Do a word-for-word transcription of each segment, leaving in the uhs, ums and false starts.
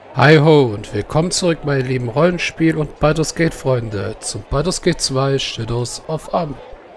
Hi ho und willkommen zurück, meine lieben Rollenspiel- und Baldur's Gate-Freunde, zum Baldur's Gate zwei Shadows of Amn.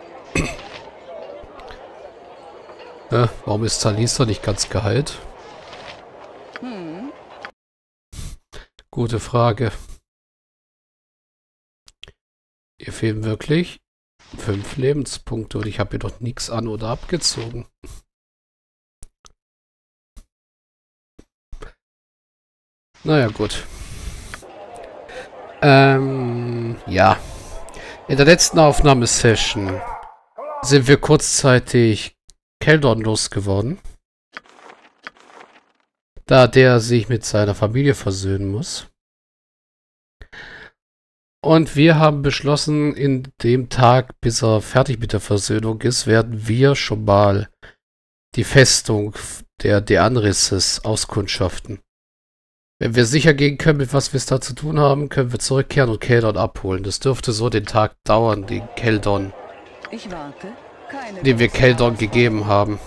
äh, warum ist Talisa nicht ganz geheilt? Hm. Gute Frage. Ihr fehlen wirklich fünf Lebenspunkte und ich habe ihr doch nichts an- oder abgezogen. Naja, gut. Ähm, ja. In der letzten Aufnahmesession sind wir kurzzeitig Keldon losgeworden, da der sich mit seiner Familie versöhnen muss. Und wir haben beschlossen, in dem Tag, bis er fertig mit der Versöhnung ist, werden wir schon mal die Festung der Deanrisses auskundschaften. Wenn wir sicher gehen können, mit was wir es da zu tun haben, können wir zurückkehren und Keldon abholen. Das dürfte so den Tag dauern, den Keldon, Ich warte. Keine den wir große Keldon Angst. gegeben haben.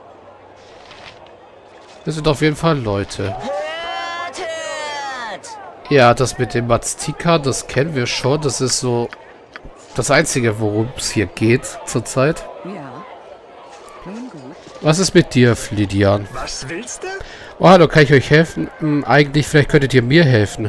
Das sind auf jeden Fall Leute. Hört, hört! Ja, das mit dem Maztika, das kennen wir schon. Das ist so das Einzige, worum es hier geht zurzeit. Ja. Nun gut. Was ist mit dir, Flidian? Was willst du? Oh, hallo, kann ich euch helfen? Hm, eigentlich, vielleicht könntet ihr mir helfen.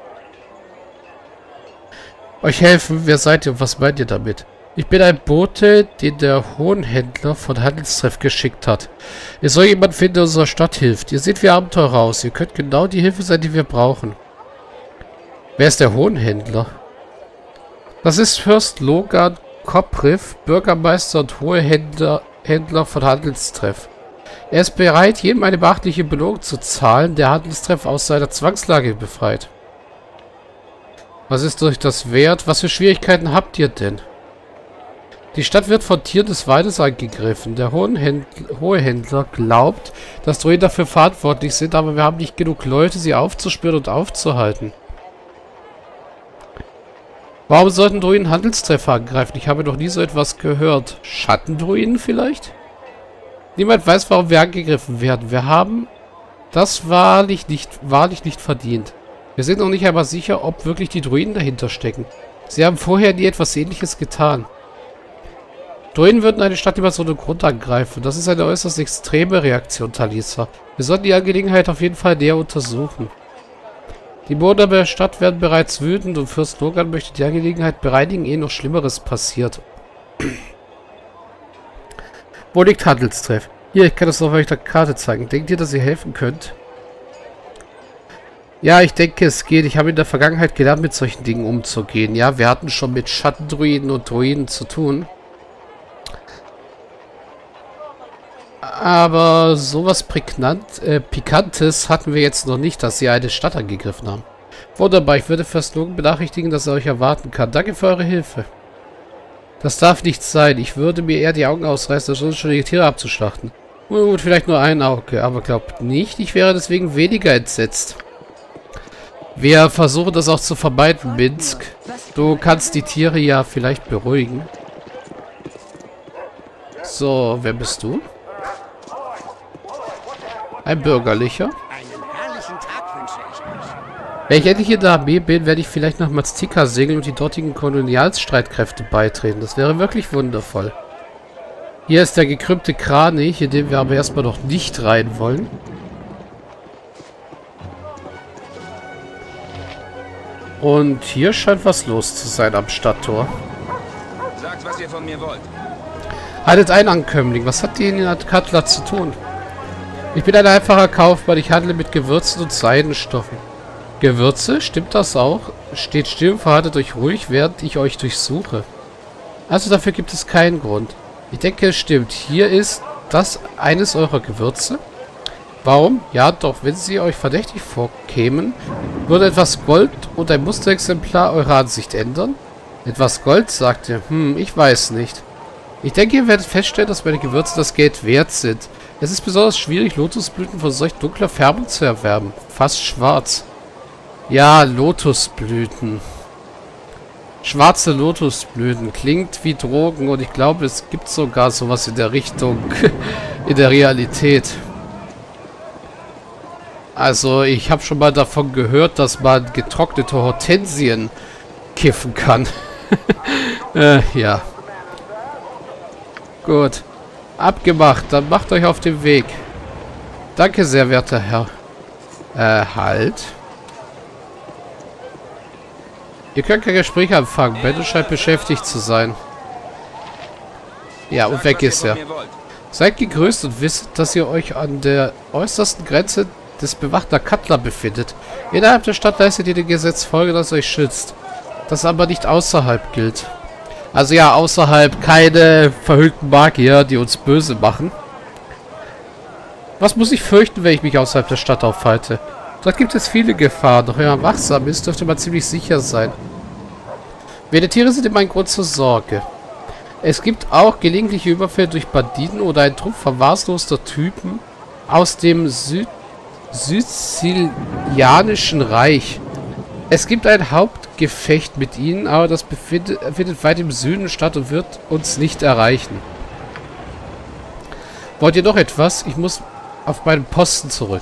Euch helfen? Wer seid ihr und was meint ihr damit? Ich bin ein Bote, den der Hohenhändler von Handelstreff geschickt hat. Ihr soll jemand finden, der unserer Stadt hilft. Ihr seht wie Abenteurer aus. Ihr könnt genau die Hilfe sein, die wir brauchen. Wer ist der Hohenhändler? Das ist Fürst Logan Kopriv, Bürgermeister und Hohenhändler Händler von Handelstreff. Er ist bereit, jedem eine beachtliche Belohnung zu zahlen, der Handelstreff aus seiner Zwangslage befreit. Was ist euch das wert? Was für Schwierigkeiten habt ihr denn? Die Stadt wird von Tieren des Waldes angegriffen. Der Hohenhändler glaubt, dass Druiden dafür verantwortlich sind, aber wir haben nicht genug Leute, sie aufzuspüren und aufzuhalten. Warum sollten Druiden Handelstreffer angreifen? Ich habe noch nie so etwas gehört. Schattendruiden vielleicht? Niemand weiß, warum wir angegriffen werden. Wir haben das wahrlich nicht, wahrlich nicht verdient. Wir sind noch nicht einmal sicher, ob wirklich die Druiden dahinter stecken. Sie haben vorher nie etwas Ähnliches getan. Druiden würden eine Stadt über so einen Grund angreifen. Das ist eine äußerst extreme Reaktion, Talisa. Wir sollten die Angelegenheit auf jeden Fall näher untersuchen. Die Bewohner der Stadt werden bereits wütend und Fürst Logan möchte die Angelegenheit bereinigen, ehe noch Schlimmeres passiert. Wo liegt Handelstreff? Hier, ich kann es auf eurer Karte zeigen. Denkt ihr, dass ihr helfen könnt? Ja, ich denke, es geht. Ich habe in der Vergangenheit gelernt, mit solchen Dingen umzugehen. Ja, wir hatten schon mit Schattendruiden und Druiden zu tun. Aber sowas prägnant, äh, Pikantes hatten wir jetzt noch nicht, dass sie eine Stadt angegriffen haben. Wunderbar, ich würde Fürst Logan benachrichtigen, dass er euch erwarten kann. Danke für eure Hilfe. Das darf nicht sein. Ich würde mir eher die Augen ausreißen, als unschuldige Tiere abzuschlachten. Gut, vielleicht nur ein Auge, aber glaubt nicht, ich wäre deswegen weniger entsetzt. Wir versuchen das auch zu vermeiden, Minsk. Du kannst die Tiere ja vielleicht beruhigen. So, wer bist du? Ein Bürgerlicher. Einen herrlichen Tag wünsche ich euch. Wenn ich endlich in der Armee bin, werde ich vielleicht nach Maztika segeln und die dortigen Kolonialstreitkräfte beitreten. Das wäre wirklich wundervoll. Hier ist der gekrümmte Kranich, in dem wir aber erstmal noch nicht rein wollen. Und hier scheint was los zu sein am Stadttor. Sagt, was ihr von mir wollt. Haltet ein, Ankömmling. Was hat die in Atkatla zu tun? Ich bin ein einfacher Kaufmann. Ich handle mit Gewürzen und Seidenstoffen. Gewürze? Stimmt das auch? Steht still und verhaltet euch ruhig, während ich euch durchsuche. Also dafür gibt es keinen Grund. Ich denke, es stimmt. Hier ist das eines eurer Gewürze. Warum? Ja, doch, wenn sie euch verdächtig vorkämen, würde etwas Gold und ein Musterexemplar eure Ansicht ändern? Etwas Gold, sagt ihr. Hm, ich weiß nicht. Ich denke, ihr werdet feststellen, dass meine Gewürze das Geld wert sind. Es ist besonders schwierig, Lotusblüten von solch dunkler Färbung zu erwerben. Fast schwarz. Ja, Lotusblüten. Schwarze Lotusblüten. Klingt wie Drogen und ich glaube, es gibt sogar sowas in der Richtung in der Realität. Also, ich habe schon mal davon gehört, dass man getrocknete Hortensien kiffen kann. äh, ja. Gut. Abgemacht. Dann macht euch auf den Weg. Danke sehr, werter Herr. Äh, halt. Ihr könnt kein Gespräch anfangen. Bennett scheint beschäftigt zu sein. Ja, und weg ist er. Seid gegrüßt und wisst, dass ihr euch an der äußersten Grenze des bewachter Cutler befindet. Innerhalb der Stadt leistet ihr dem Gesetz Folge, das euch schützt. Das aber nicht außerhalb gilt. Also ja, außerhalb keine verhüllten Magier, die uns böse machen. Was muss ich fürchten, wenn ich mich außerhalb der Stadt aufhalte? Dort gibt es viele Gefahren, doch wenn man wachsam ist, dürfte man ziemlich sicher sein. Wilde Tiere sind immer ein Grund zur Sorge. Es gibt auch gelegentliche Überfälle durch Banditen oder ein Trupp verwahrloster Typen aus dem Süd Sizilianischen Reich. Es gibt ein Hauptgefecht mit ihnen, aber das befindet, findet weit im Süden statt und wird uns nicht erreichen. Wollt ihr noch etwas? Ich muss auf meinen Posten zurück.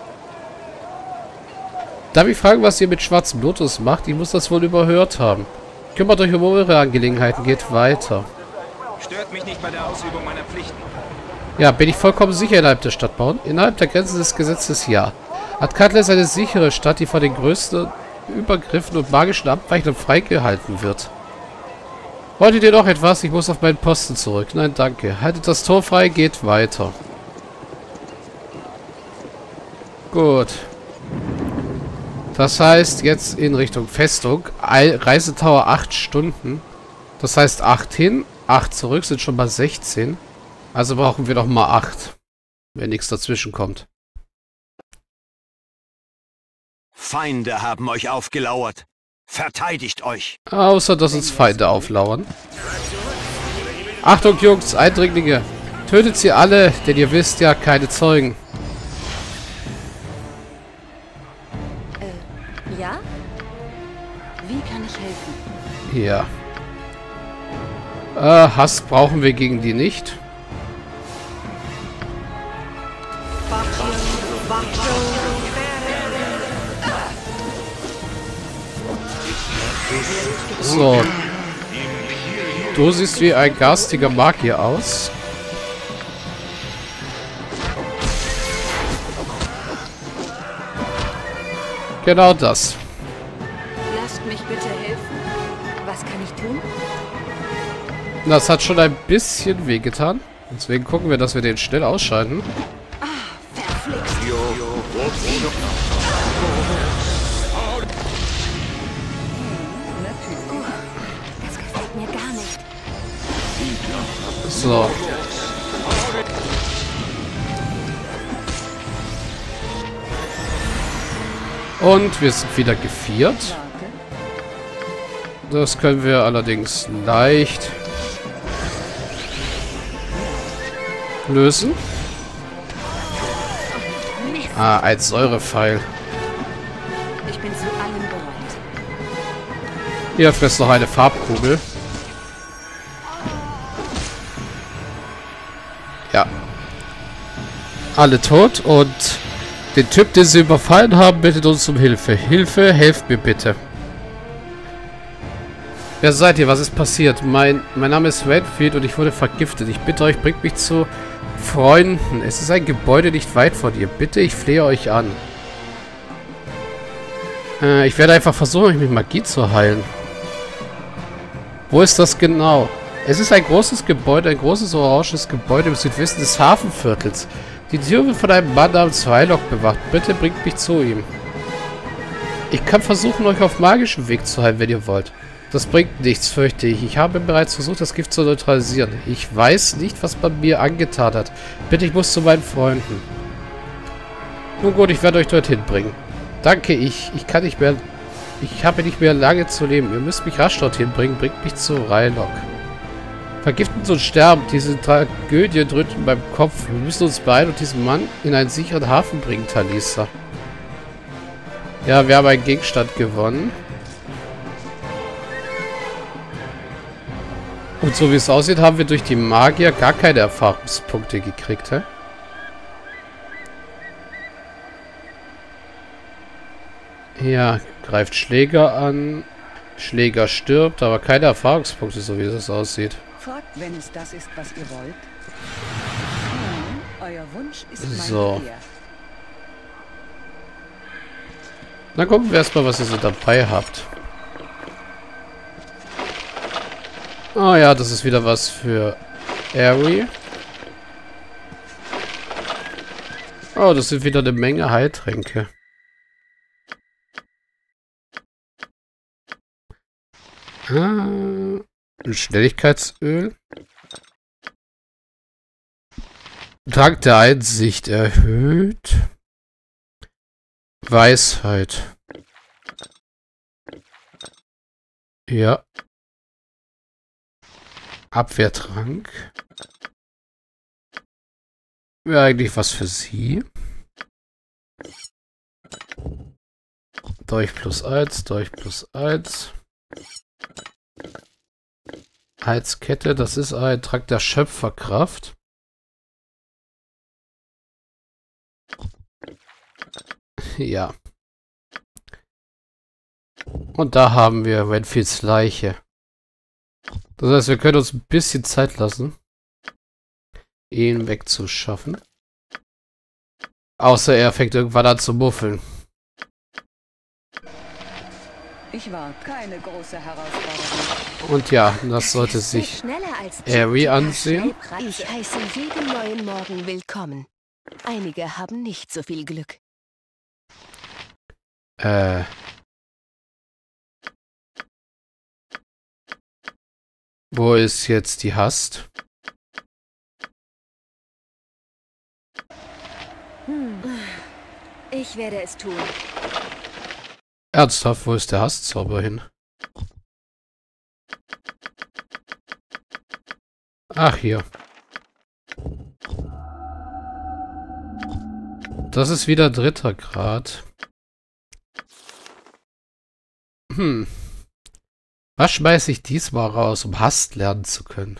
Darf ich fragen, was ihr mit Schwarzem Lotus macht? Ich muss das wohl überhört haben. Kümmert euch um eure Angelegenheiten, geht weiter. Stört mich nicht bei der Ausübung meiner Pflichten. Ja, bin ich vollkommen sicher innerhalb der Stadt bauen? Innerhalb der Grenzen des Gesetzes ja. Atkatla ist eine sichere Stadt, die vor den größten Übergriffen und magischen Abweichungen freigehalten wird. Wolltet ihr noch etwas? Ich muss auf meinen Posten zurück. Nein, danke. Haltet das Tor frei, geht weiter. Gut. Das heißt, jetzt in Richtung Festung. Reisetauer acht Stunden. Das heißt acht hin, acht zurück, sind schon mal sechzehn. Also brauchen wir noch mal acht. Wenn nichts dazwischen kommt. Feinde haben euch aufgelauert. Verteidigt euch. Außer, dass uns Feinde auflauern. Achtung, Jungs, Eindringlinge. Tötet sie alle, denn ihr wisst ja, keine Zeugen. Äh, ja? Wie kann ich helfen? Ja. Äh, Hass brauchen wir gegen die nicht. So. Du siehst wie ein garstiger Magier aus. Genau das. Lasst mich bitte helfen. Was kann ich tun? Das hat schon ein bisschen wehgetan. Deswegen gucken wir, dass wir den schnell ausschalten. Ah, verflixt. Das gefällt mir gar nicht. So. Und wir sind wieder geviert. Das können wir allerdings leicht lösen. Ah, ein Säurepfeil. Ich bin zu allem bereit. Hier frisst noch eine Farbkugel. Ja. Alle tot und den Typ, den sie überfallen haben, bittet uns um Hilfe. Hilfe, helft mir bitte. Wer seid ihr? Was ist passiert? Mein, mein Name ist Redfield und ich wurde vergiftet. Ich bitte euch, bringt mich zu Freunden. Es ist ein Gebäude nicht weit von dir. Bitte, ich flehe euch an. Äh, ich werde einfach versuchen, mich mit Magie zu heilen. Wo ist das genau? Es ist ein großes Gebäude, ein großes oranges Gebäude im Südwesten des Hafenviertels. Die Tür wird von einem Mann namens Hylock bewacht. Bitte bringt mich zu ihm. Ich kann versuchen, euch auf magischem Weg zu heilen, wenn ihr wollt. Das bringt nichts, fürchte ich. Ich habe bereits versucht, das Gift zu neutralisieren. Ich weiß nicht, was man mir angetan hat. Bitte, ich muss zu meinen Freunden. Nun gut, ich werde euch dorthin bringen. Danke, ich, ich kann nicht mehr... Ich habe nicht mehr lange zu leben. Ihr müsst mich rasch dorthin bringen. Bringt mich zu Hylock. Vergiften und sterben. Diese Tragödie drückt in meinem Kopf. Wir müssen uns beeilen und diesen Mann in einen sicheren Hafen bringen, Talisa. Ja, wir haben einen Gegenstand gewonnen. Und so wie es aussieht, haben wir durch die Magier gar keine Erfahrungspunkte gekriegt, hä? Ja, greift Schläger an. Schläger stirbt, aber keine Erfahrungspunkte, so wie das aussieht. Fragt, wenn es das ist, was ihr wollt. Nun, euer Wunsch ist mein So. Begehr. Dann gucken wir erstmal, was ihr so dabei habt. Oh ja, das ist wieder was für Ari. Oh, das sind wieder eine Menge Heiltränke. Ah, ein Schnelligkeitsöl. Trank der Einsicht erhöht. Weisheit. Ja. Abwehrtrank. Wäre eigentlich was für sie. Dolch plus eins, Dolch plus eins. Heizkette, das ist ein Trank der Schöpferkraft. Ja. Und da haben wir Renfields Leiche. Das heißt, wir können uns ein bisschen Zeit lassen, ihn wegzuschaffen. Außer er fängt irgendwann an zu muffeln. Ich war keine große Herausforderung. Und ja, das sollte sich Ari ansehen. Ich heiße jeden neuen Morgen willkommen. Einige haben nicht so viel Glück. Äh. Wo ist jetzt die Hast? Hm. Ich werde es tun. Ernsthaft, wo ist der Hastzauber hin? Ach, hier. Das ist wieder dritter Grad. Hm. Was schmeiße ich diesmal raus, um Hast lernen zu können?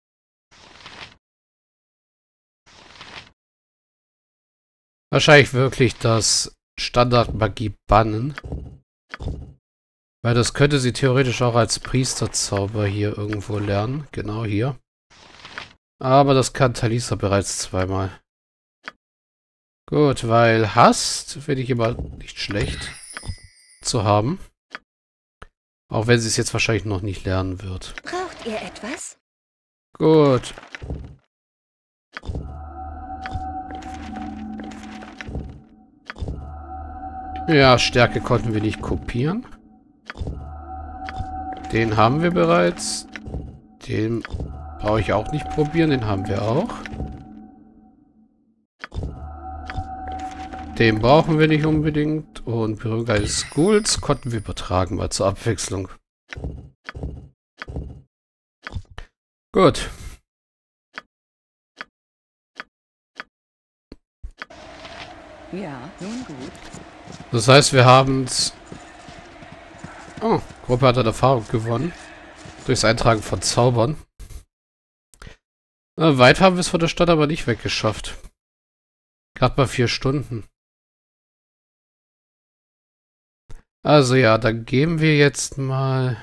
Wahrscheinlich wirklich das Standardmagie bannen. Weil das könnte sie theoretisch auch als Priesterzauber hier irgendwo lernen. Genau hier. Aber das kann Talisa bereits zweimal. Gut, weil Hast finde ich immer nicht schlecht zu haben. Auch wenn sie es jetzt wahrscheinlich noch nicht lernen wird. Braucht ihr etwas? Gut. Ja, Stärke konnten wir nicht kopieren. Den haben wir bereits. Den brauche ich auch nicht probieren. Den haben wir auch. Den brauchen wir nicht unbedingt. Und Berührung eines Schools konnten wir übertragen, mal zur Abwechslung. Gut. Ja, nun gut. Das heißt, wir haben es... Oh, Gruppe hat an Erfahrung gewonnen. Durchs Eintragen von Zaubern. Äh, weit haben wir es von der Stadt aber nicht weggeschafft. Gerade mal vier Stunden. Also ja, dann gehen wir jetzt mal...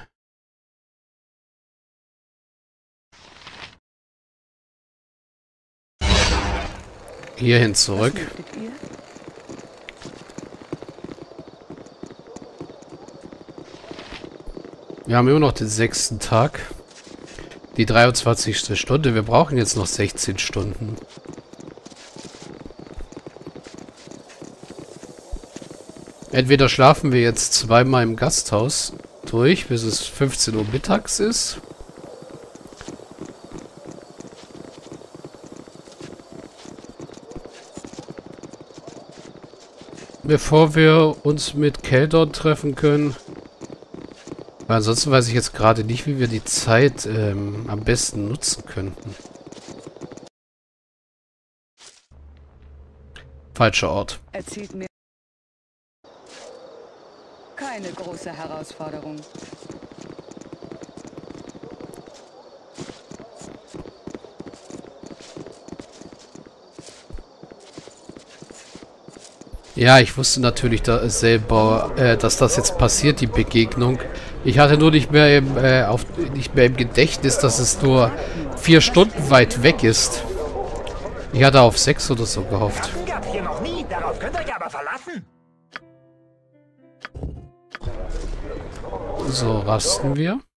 hierhin zurück. Was möchtet ihr? Wir haben immer noch den sechsten Tag. Die dreiundzwanzigste Stunde. Wir brauchen jetzt noch sechzehn Stunden. Entweder schlafen wir jetzt zweimal im Gasthaus durch, bis es fünfzehn Uhr mittags ist. Bevor wir uns mit Keldon treffen können. Weil ansonsten weiß ich jetzt gerade nicht, wie wir die Zeit ähm, am besten nutzen könnten. Falscher Ort. Erzählt mir. Keine große Herausforderung. Ja, ich wusste natürlich da selber, äh, dass das jetzt passiert, die Begegnung. Ich hatte nur nicht mehr im, äh, auf, nicht mehr im Gedächtnis, dass es nur vier Stunden weit weg ist. Ich hatte auf sechs oder so gehofft. Gab's hier noch nie, darauf könnt ihr euch aber verlassen. So, rasten wir.